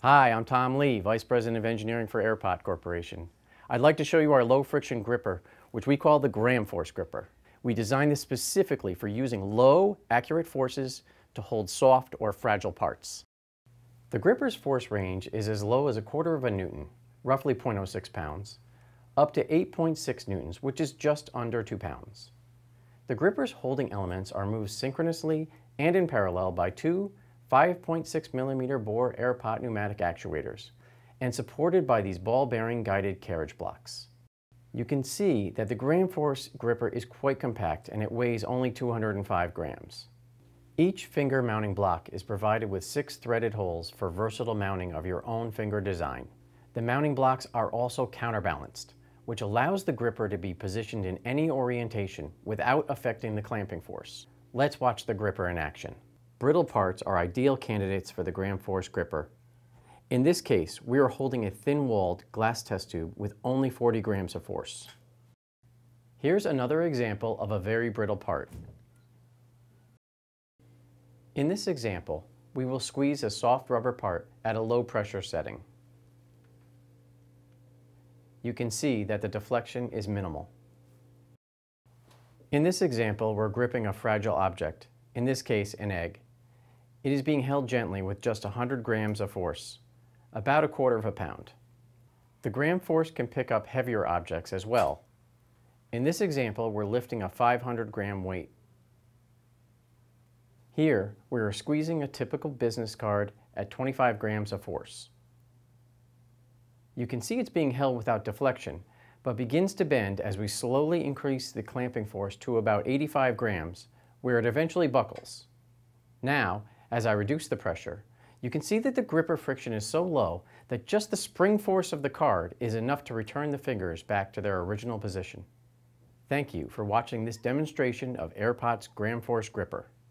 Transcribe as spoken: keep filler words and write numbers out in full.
Hi, I'm Tom Lee, Vice President of Engineering for Airpot Corporation. I'd like to show you our low-friction gripper, which we call the GramForce gripper. We designed this specifically for using low, accurate forces to hold soft or fragile parts. The gripper's force range is as low as a quarter of a newton, roughly zero point zero six pounds, up to eight point six newtons, which is just under two pounds. The gripper's holding elements are moved synchronously and in parallel by two five point six millimeter bore Airpot pneumatic actuators and supported by these ball bearing guided carriage blocks. You can see that the GramForce gripper is quite compact and it weighs only two hundred five grams. Each finger mounting block is provided with six threaded holes for versatile mounting of your own finger design. The mounting blocks are also counterbalanced, which allows the gripper to be positioned in any orientation without affecting the clamping force. Let's watch the gripper in action. Brittle parts are ideal candidates for the GramForce gripper. In this case, we are holding a thin-walled glass test tube with only forty grams of force. Here's another example of a very brittle part. In this example, we will squeeze a soft rubber part at a low pressure setting. You can see that the deflection is minimal. In this example, we're gripping a fragile object, in this case an egg. It is being held gently with just one hundred grams of force, about a quarter of a pound. The GramForce can pick up heavier objects as well. In this example, we're lifting a five hundred gram weight. Here, we are squeezing a typical business card at twenty-five grams of force. You can see it's being held without deflection, but begins to bend as we slowly increase the clamping force to about eighty-five grams, where it eventually buckles. Now, as I reduce the pressure, you can see that the gripper friction is so low that just the spring force of the card is enough to return the fingers back to their original position. Thank you for watching this demonstration of Airpot's GramForce gripper.